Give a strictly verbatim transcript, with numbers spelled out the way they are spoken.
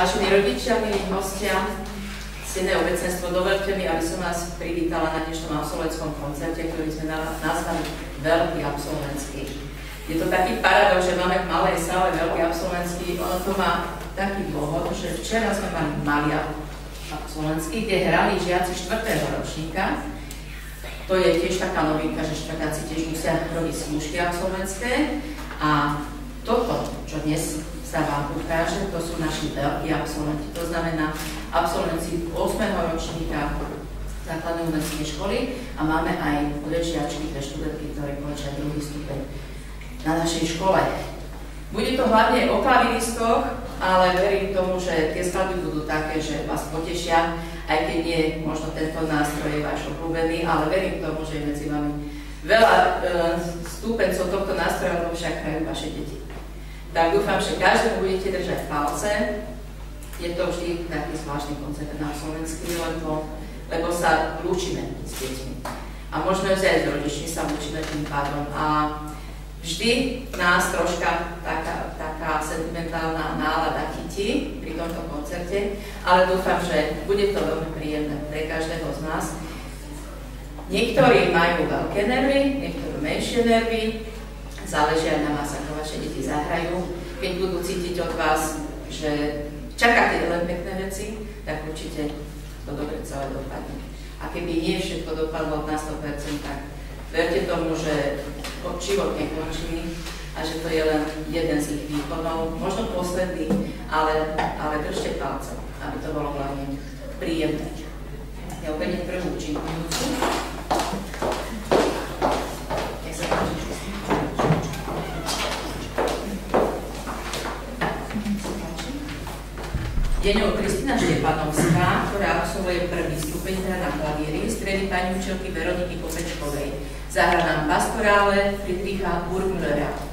Vážení rodičia, milí hostia, ctené obecenstvo, dovoľte mi, aby som vás privítala na dnešnom absolventskom koncerte, ktorý sme nazvali Veľký absolventský. Je to taký paradox, že máme v malej sále Veľký absolventský, ono to má taký dôvod, že včera sme mali malý absolventský, kde hrali žiaci štvrtého ročníka. To je tiež taká novinka, že štvrtáci tiež musia robiť skúšky absolventské. A toto, čo dnes sa vám ukáže, to sú naši veľkí absolventi. To znamená absolventi ôsmeho ročníka základnej umeleckej školy a máme aj podečiačky, pre študentky, ktoré končia druhý stupeň na našej škole. Bude to hlavne o klaviristoch, ale verím tomu, že tie skladby budú také, že vás potešia, aj keď nie možno tento nástroj je váš obľúbený, ale verím tomu, že je medzi vami veľa e, stúpencov tohto nástroja, lebo však hrajú vaše deti. Tak dúfam, že každému budete držať palce. Je to vždy taký zvláštny koncert na Slovensku, lebo, lebo sa lúčime s deťmi. A možno aj s rodičmi sa lúčime tým pádom. A vždy nás troška taká, taká sentimentálna nálada chytí pri tomto koncerte, ale dúfam, že bude to veľmi príjemné pre každého z nás. Niektorí majú veľké nervy, niektorí menšie nervy, záleží aj na vás, ako vaše deti zahrajú. Keď budú cítiť od vás, že čakáte len pekné veci, tak určite to dobre celé dopadne. A keby nie všetko dopadlo na sto percent, tak verte tomu, že život nekončí a že to je len jeden z ich výkonov, možno posledný, ale, ale držte palce, aby to bolo hlavne príjemné. Ja opäť prvú účinku. Nech sa páči. Je ňou Kristina Štepanovská, ktorá absolvuje prvý stupeň hra na klavíri z triedy pani učiteľky Veroniky Kopečkovej. Zahra nám Pastorále Friedricha Burgmüllera.